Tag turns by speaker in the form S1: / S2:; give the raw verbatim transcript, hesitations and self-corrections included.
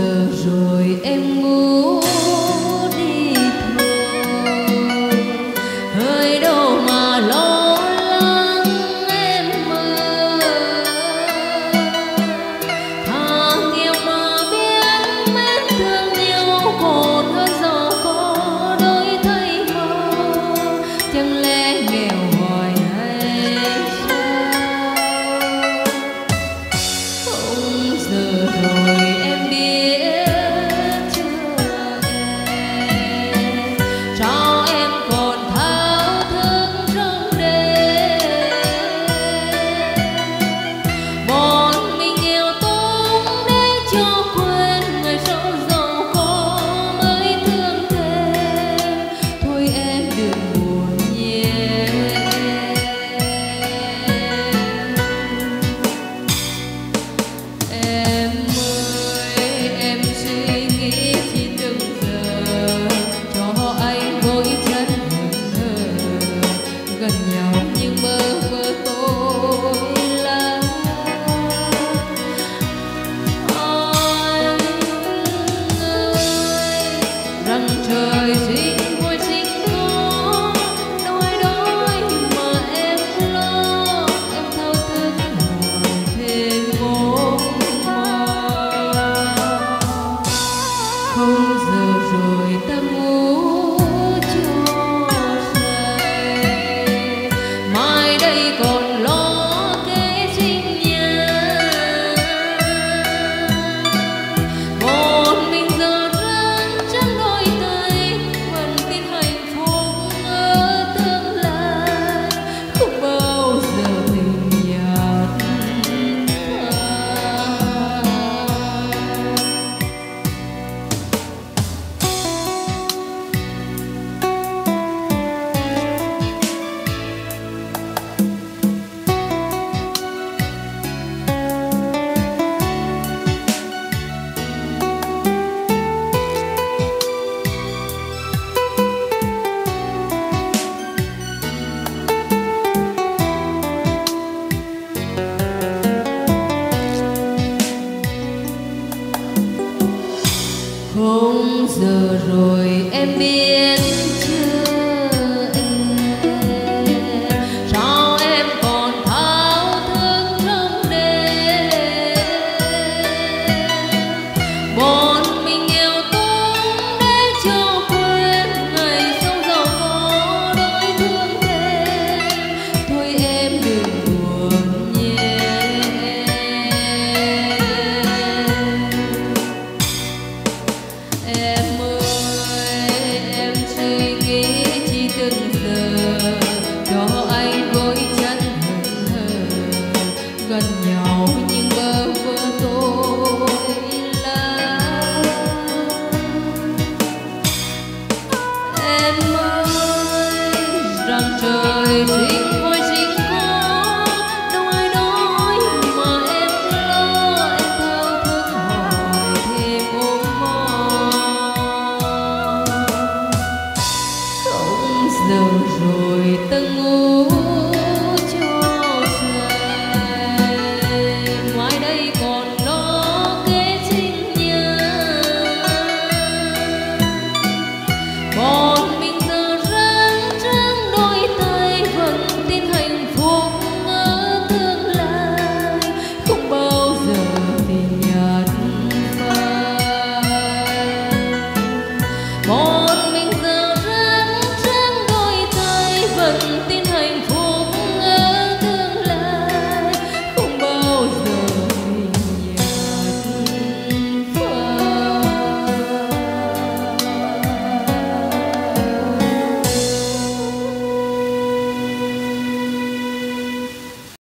S1: giờ rồi em ngủ đi thôi, hơi đâu mà lo lắng em mơ. Thà nghèo mà biết mến thương nhau còn hơn giàu có đôi thay mơ. Chẳng lẽ nghèo hoài hay sao? Không giờ rồi em biết chưa em, sao em còn thao thức trong đêm. Bọn mình nghèo túng để cho quên ngày sau giàu có mới thương thêm. Thôi em đừng buồn nhé. Em ơi, em suy nghĩ chỉ từng giờ cho anh vội chân hững hờ, gần nhau nhưng bơ vơ tôi lắm. Anh ơi, rằng trời sinh vui sinh có đôi đôi mà em lo, em thao thức hỏi thêm một mong. Không giờ rồi ta ngủ cho say, mai đây còn lo kế sinh nhà. Một mình giờ răng trắng đôi tay, vẫn tin hạnh phúc ở tương lai, không bao giờ mình nhạt phai. Không giờ rồi em biết chưa